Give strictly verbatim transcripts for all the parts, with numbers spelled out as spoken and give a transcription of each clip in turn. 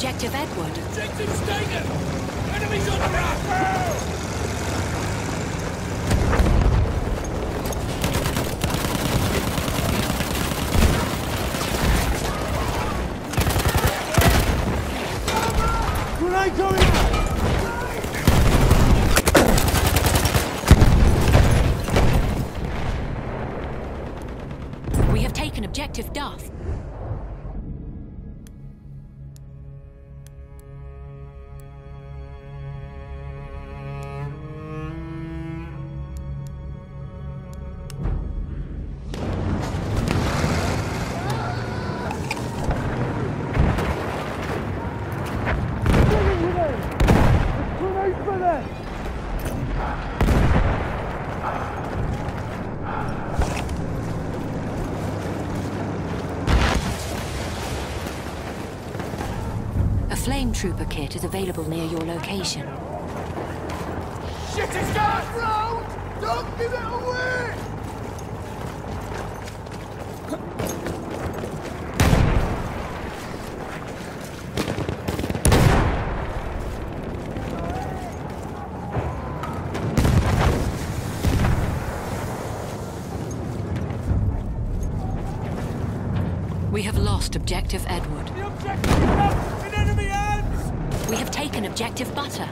Objective Edward. Objective's taken! Enemies on the run! Grenade going out! We have taken Objective Duff. A flame trooper kit is available near your location. Shit, it's got round! Don't give it away! We have lost Objective Edward. The objective is up in enemy hands! We have taken Objective Butter.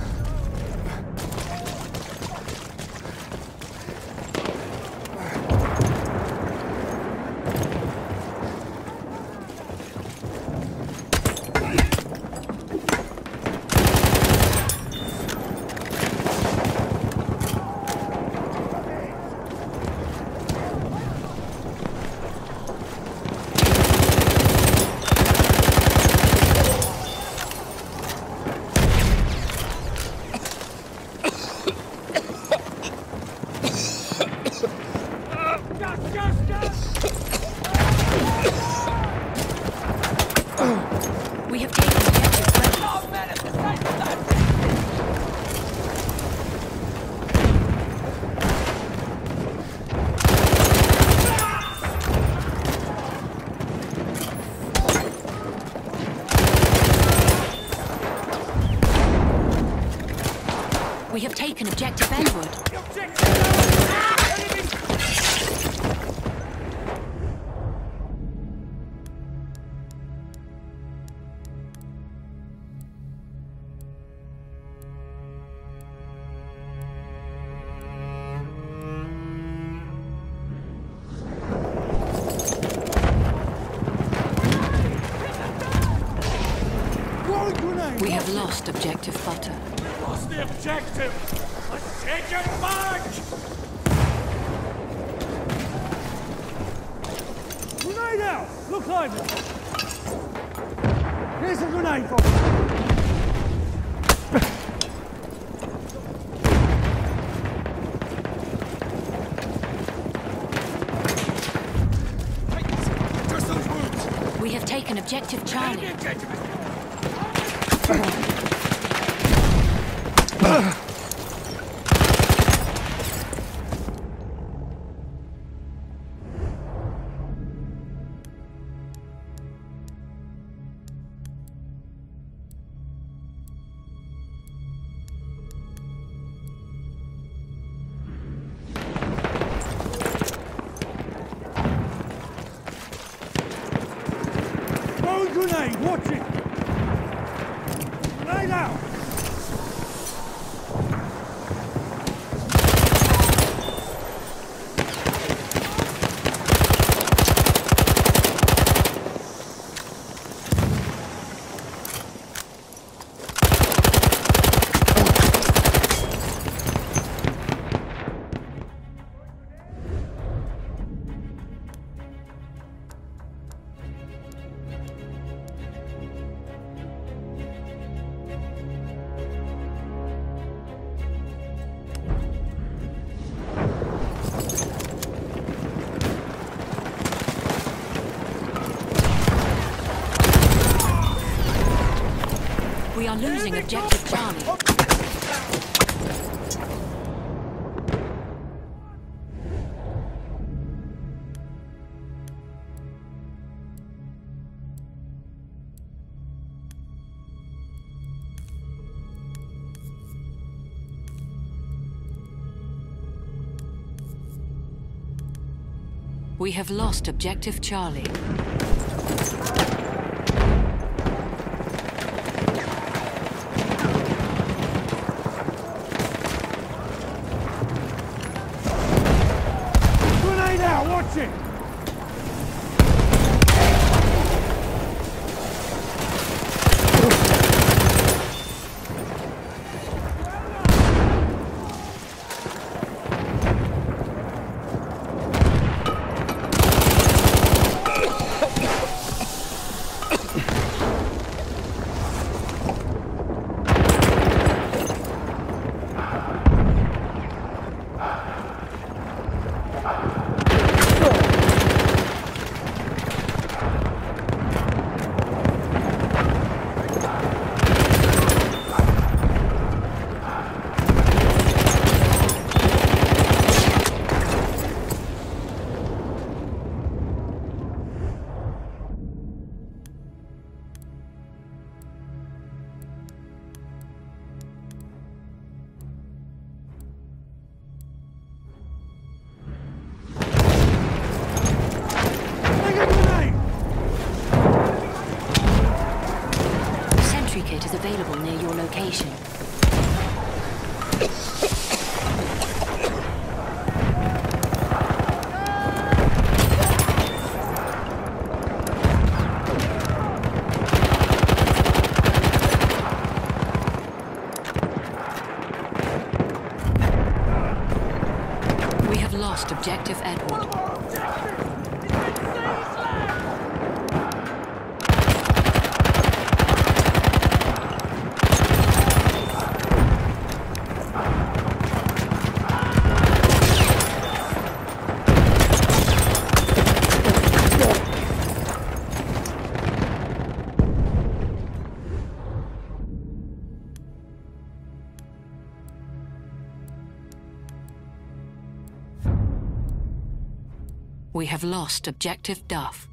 We have taken Objective Bravo. We have taken Objective Edward. We have lost Objective Butter. Lost the objective! Let's take it back! Grenade out! Look over! Here's a grenade for you! Just those wounds! We have taken Objective Charlie. Enemy objective is Throwing grenade! Watch it! Grenade out! We are losing Objective Charlie. We have lost Objective Charlie. Grenade out! Watch it! Kit is available near your location. We have lost Objective Edward. We have lost Objective Duff.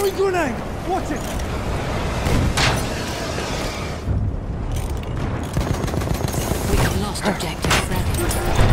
Throwing grenade! Watch it! We have lost objective Freddy.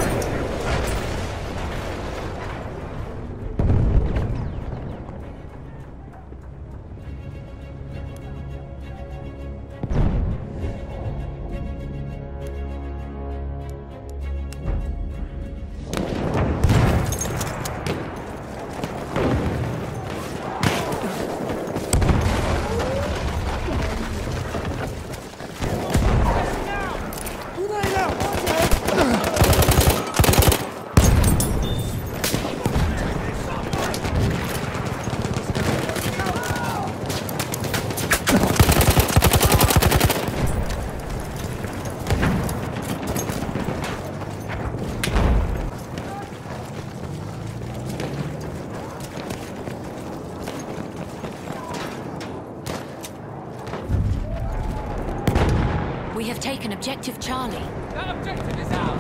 We have taken objective Charlie. That objective is ours!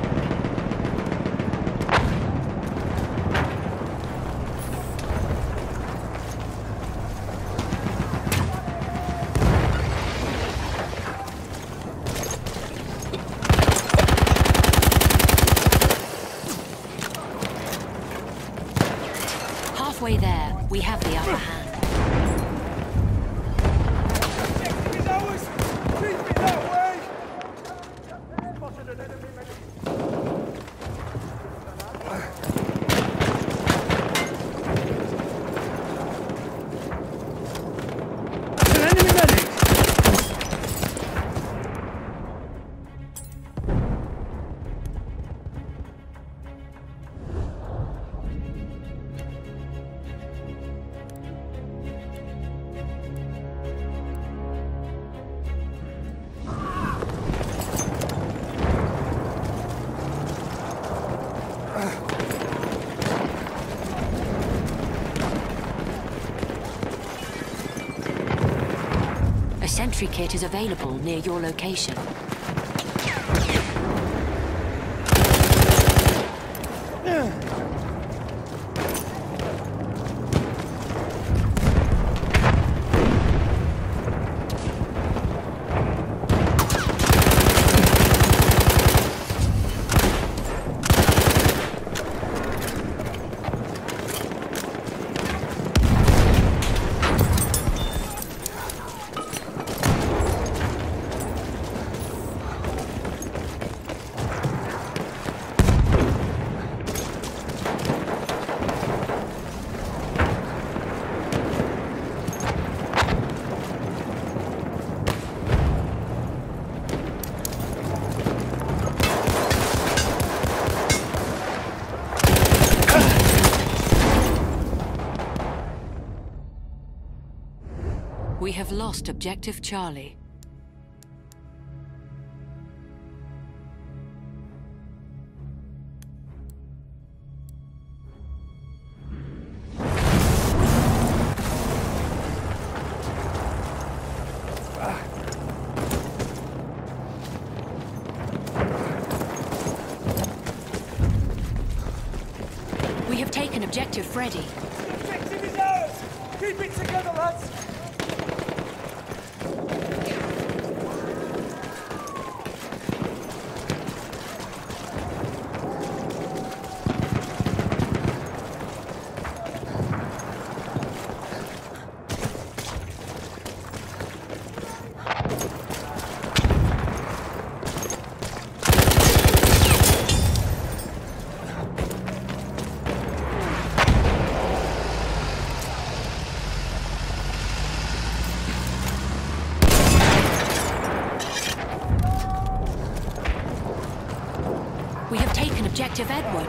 Halfway there, we have the upper hand. Objective is ours! Treat me that way! Spotted an enemy medic. An enemy medic! A sentry kit is available near your location. We have lost objective Charlie. We have taken objective Freddy. The objective is ours! Keep it together, lads! We have taken objective Edward.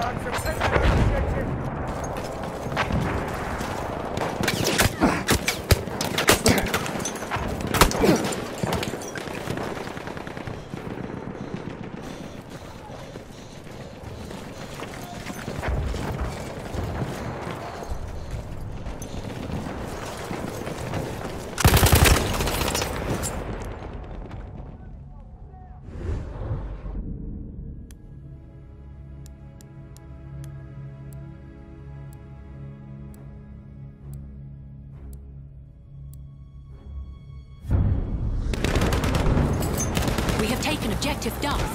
taken objective Duff.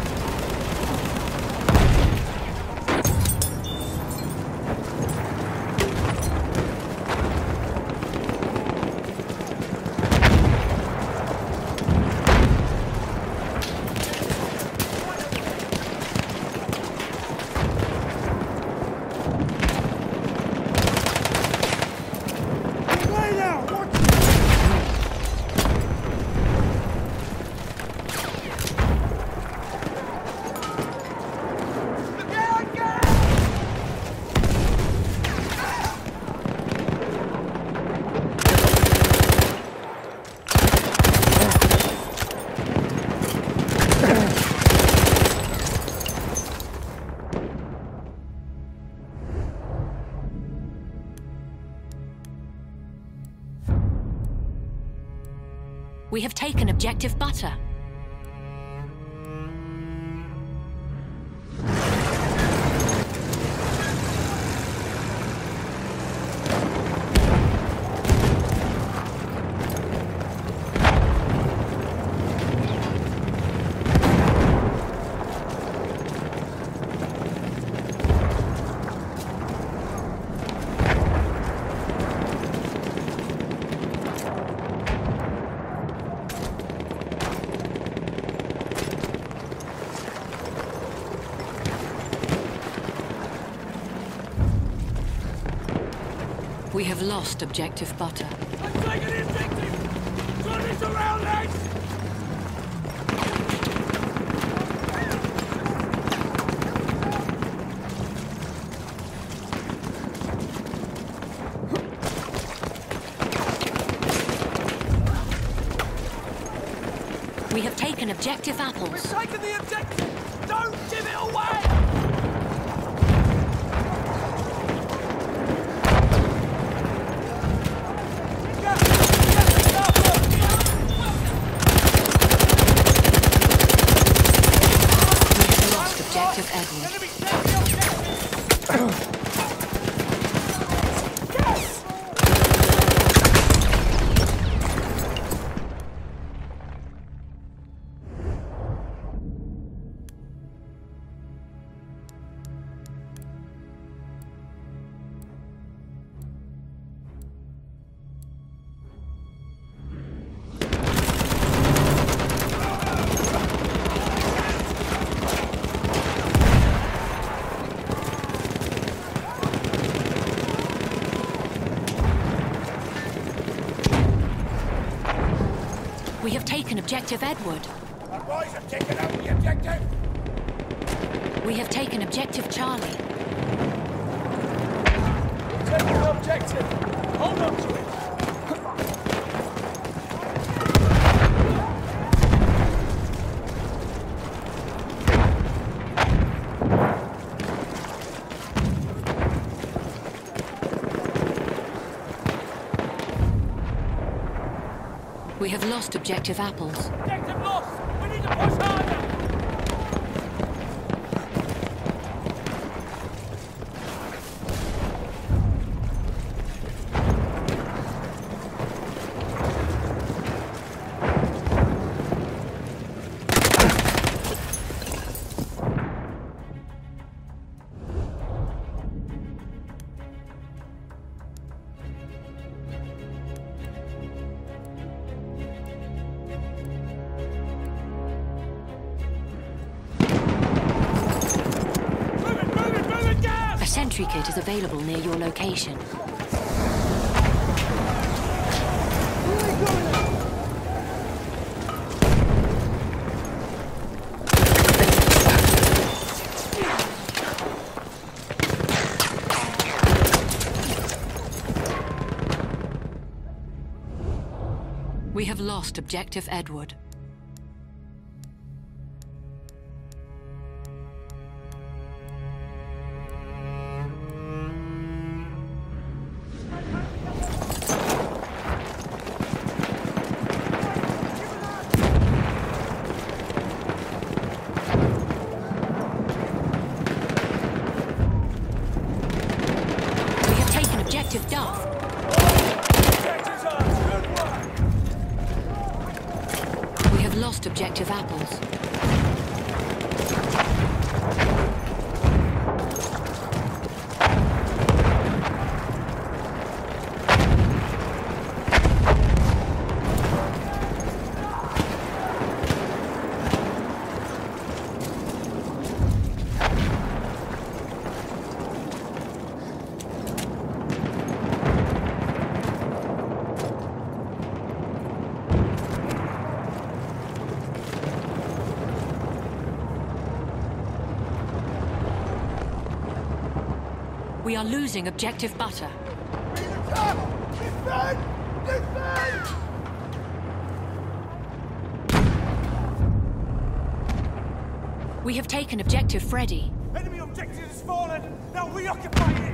We have taken objective Butter. We have lost objective Butter. I'm taking the objective! Turn this around, lads! We have taken objective Apples. We've taken the objective! Don't give it away! Objective Edward. We have taken objective Edward. Our boys have taken out the objective! We have taken objective Charlie. Take the objective! Hold on to it! We have lost objective Apples. Objective lost! We need to push harder! Sentry kit is available near your location. We have lost objective Edward. Objective Duff. We have lost objective apples. We are losing objective butter. Defend! Defend! We have taken objective Freddy. Enemy objective has fallen. Now reoccupy it.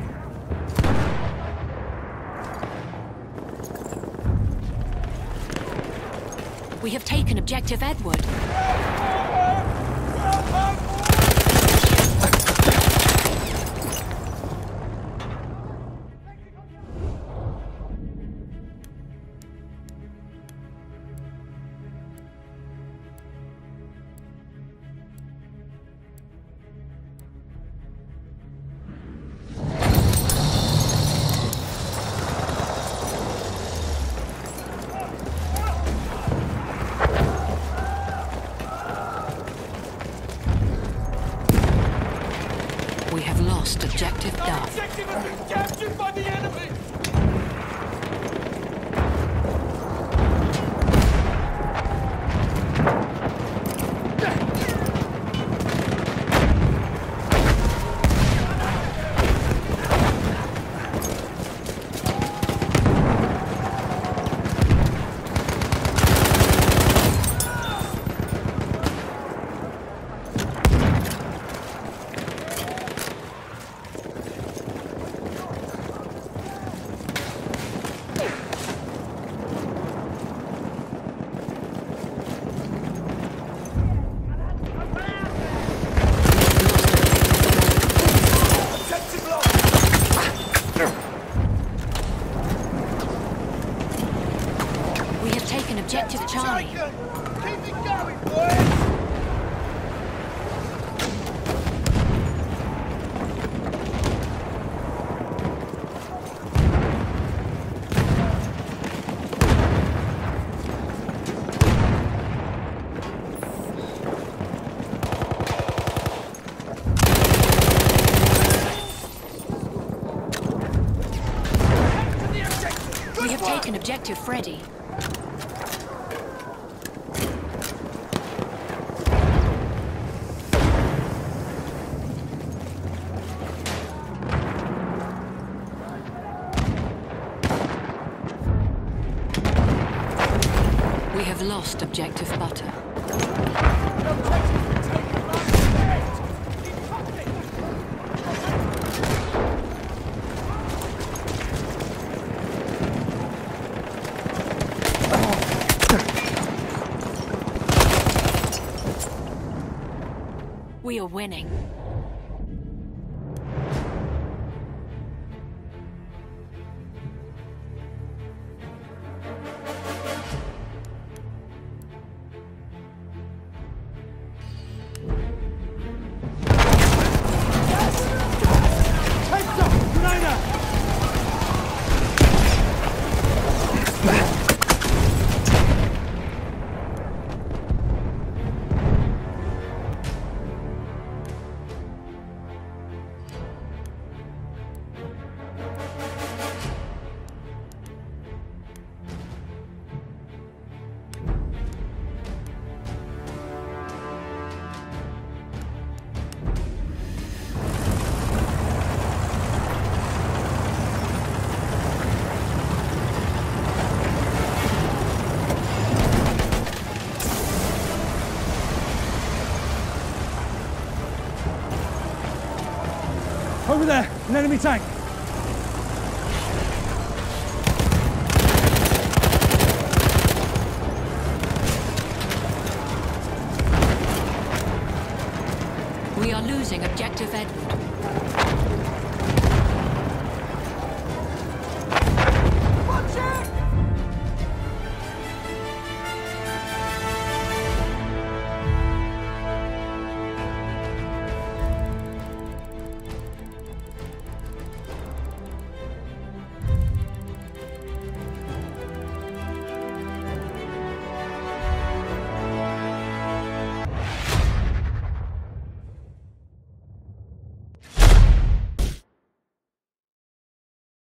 We have taken objective Edward. We have lost objective Our Duff. objective has been captured by the enemy. We have taken objective Charlie. Keep it going, boys. We have taken objective Freddy. We have lost objective butter. We are winning. Heads up! Grenada! Over there, an enemy tank.